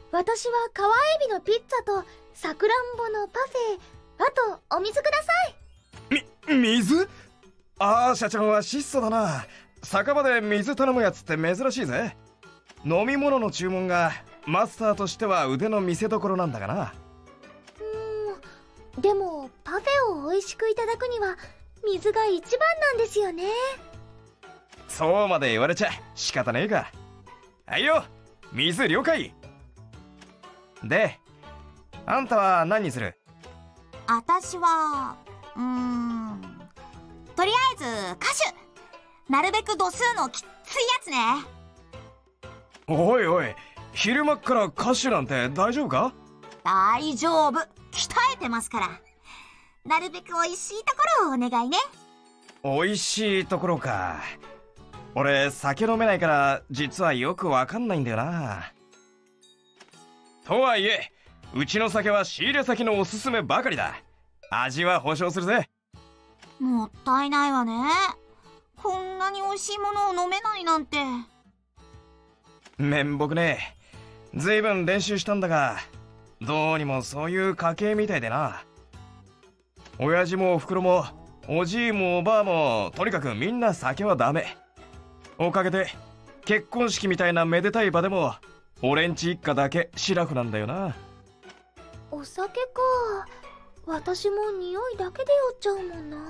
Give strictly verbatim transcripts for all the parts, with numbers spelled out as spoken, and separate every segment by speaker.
Speaker 1: 私はカワエビのピッツァとさくらんぼのパフェ、あとお水ください。
Speaker 2: み、水？あーしゃちゃんは質素だな。酒場で水頼むやつって珍しいぜ。飲み物の注文がマスターとしては腕の見せ所なんだがな。
Speaker 1: うーん、でもパフェを美味しくいただくには水が一番なんですよね。
Speaker 2: そうまで言われちゃ仕方ねえか。はいよ、水了解。で、あんたは何にする？
Speaker 3: あたしはうーんとりあえず歌手、なるべく度数のきっついやつね。
Speaker 2: おいおい、昼間っから歌手なんて大丈夫か？
Speaker 3: 大丈夫、鍛えてますから。なるべく美味しいところをお願いね。
Speaker 2: 美味しいところか。俺酒飲めないから実はよくわかんないんだよな。とはいえうちの酒は仕入れ先のおすすめばかりだ。味は保証するぜ。
Speaker 3: もったいないわね。こんなに美味しいものを飲めないなんて。
Speaker 2: めんぼくねえ。ずいぶん練習したんだが、どうにもそういう家系みたいでな。親父もおふくろもおじいもおばあもとにかくみんな酒はダメ。おかげで結婚式みたいなめでたい場でも俺んち一家だけシラフなんだよな。
Speaker 1: お酒か。私も匂いだけで酔っちゃうもんな。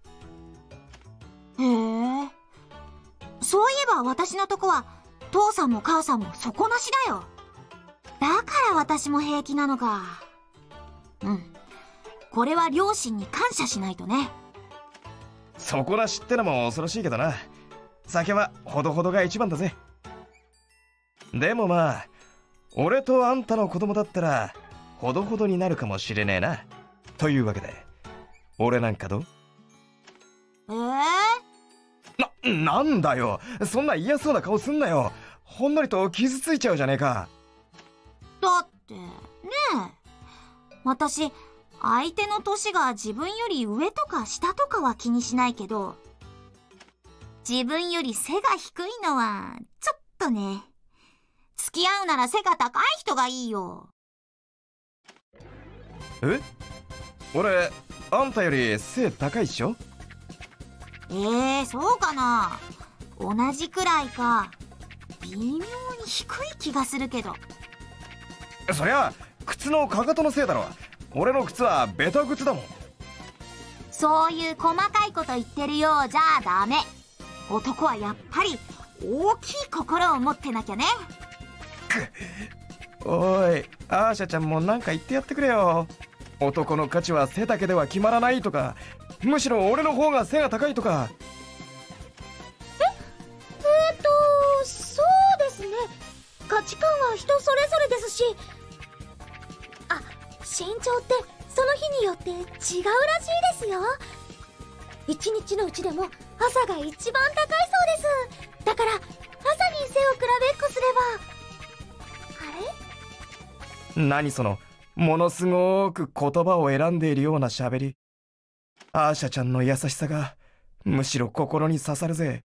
Speaker 3: へえ、そういえば私のとこは父さんも母さんも底なしだよ。だから私も平気なのか。うん、これは両親に感謝しないとね。
Speaker 2: 底なしってのも恐ろしいけどな。酒はほどほどが一番だぜ。でもまあ俺とあんたの子供だったらほどほどになるかもしれねえな。というわけで俺なんかどう？
Speaker 3: え
Speaker 2: ー、な、なんだよ、そんな嫌そうな顔すんなよ。ほんのりと傷ついちゃうじゃねえか。
Speaker 3: だってねえ、私相手の年が自分より上とか下とかは気にしないけど、自分より背が低いのはちょっとね。付き合うなら背が高い人がいいよ。
Speaker 2: え？俺あんたより背高いっしょ？
Speaker 3: えー、そうかな。同じくらいか微妙に低い気がするけど。
Speaker 2: そりゃ靴のかかとのせいだろ。俺の靴はベタ靴だもん。
Speaker 3: そういう細かいこと言ってるようじゃダメ。男はやっぱり大きい心を持ってなきゃね。
Speaker 2: おい、アーシャちゃんもなんか言ってやってくれよ。男の価値は背だけでは決まらないとか、むしろ俺の方が背が高いとか。
Speaker 1: ええー、っとそうですね。価値観は人それぞれですし、あ、身長ってその日によって違うらしいですよ。一日のうちでも朝が一番高いそうです。だから朝に背を比べっこすれば。あれ？
Speaker 2: 何そのものすごく言葉を選んでいるような喋り。アーシャちゃんの優しさがむしろ心に刺さるぜ。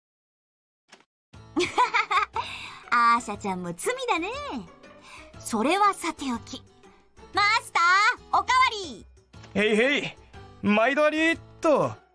Speaker 3: アーシャちゃんも罪だね。それはさておき、マスターおかわり。
Speaker 2: へいへい、毎度ありっと。